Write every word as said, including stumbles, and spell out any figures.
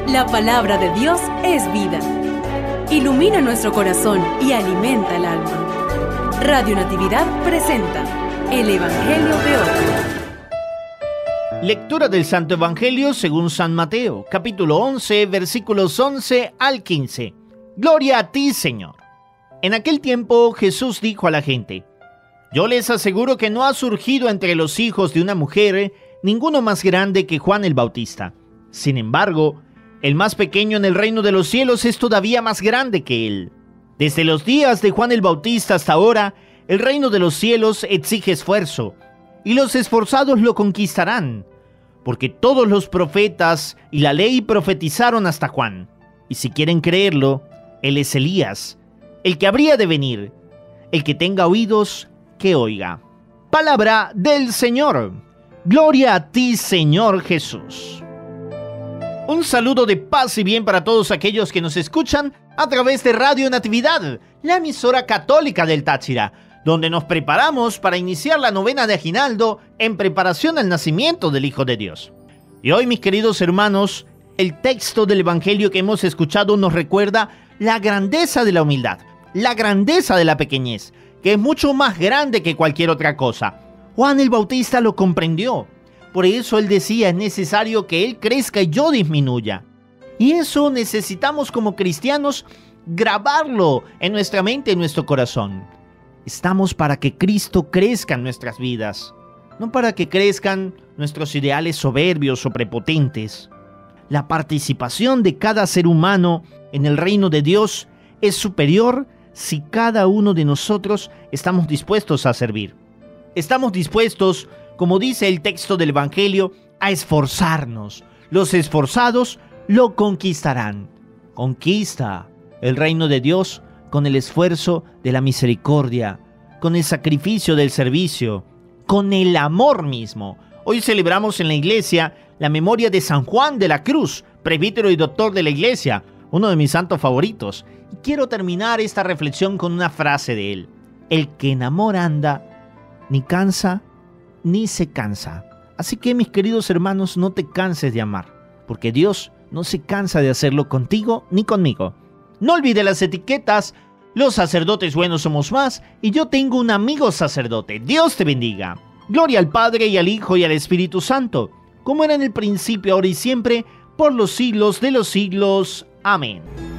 La palabra de Dios es vida. Ilumina nuestro corazón y alimenta el alma. Radio Natividad presenta el Evangelio de hoy. Lectura del Santo Evangelio según San Mateo, capítulo once, versículos once al quince. Gloria a ti, Señor. En aquel tiempo Jesús dijo a la gente: Yo les aseguro que no ha surgido entre los hijos de una mujer ninguno más grande que Juan el Bautista. Sin embargo, el más pequeño en el reino de los cielos es todavía más grande que él. Desde los días de Juan el Bautista hasta ahora, el reino de los cielos exige esfuerzo, y los esforzados lo conquistarán, porque todos los profetas y la ley profetizaron hasta Juan. Y si quieren creerlo, él es Elías, el que habría de venir. El que tenga oídos, que oiga. Palabra del Señor. Gloria a ti, Señor Jesús. Un saludo de paz y bien para todos aquellos que nos escuchan a través de Radio Natividad, la emisora católica del Táchira, donde nos preparamos para iniciar la novena de Aguinaldo en preparación al nacimiento del Hijo de Dios. Y hoy, mis queridos hermanos, el texto del Evangelio que hemos escuchado nos recuerda la grandeza de la humildad, la grandeza de la pequeñez, que es mucho más grande que cualquier otra cosa. Juan el Bautista lo comprendió. Por eso él decía, es necesario que él crezca y yo disminuya. Y eso necesitamos como cristianos grabarlo en nuestra mente, en nuestro corazón. Estamos para que Cristo crezca en nuestras vidas, no para que crezcan nuestros ideales soberbios o prepotentes. La participación de cada ser humano en el reino de Dios es superior si cada uno de nosotros estamos dispuestos a servir. Estamos dispuestos, como dice el texto del Evangelio, a esforzarnos. Los esforzados lo conquistarán. Conquista el reino de Dios con el esfuerzo de la misericordia, con el sacrificio del servicio, con el amor mismo. Hoy celebramos en la iglesia la memoria de San Juan de la Cruz, presbítero y doctor de la iglesia, uno de mis santos favoritos. Y quiero terminar esta reflexión con una frase de él: el que en amor anda, ni cansa, ni se cansa. Así que, mis queridos hermanos, no te canses de amar, porque Dios no se cansa de hacerlo contigo ni conmigo. No olvide las etiquetas. Los sacerdotes buenos somos más, y yo tengo un amigo sacerdote. Dios te bendiga. Gloria al Padre, y al Hijo, y al Espíritu Santo, como era en el principio, ahora y siempre, por los siglos de los siglos. Amén.